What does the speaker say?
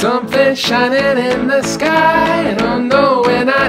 Something shining in the sky. I don't know when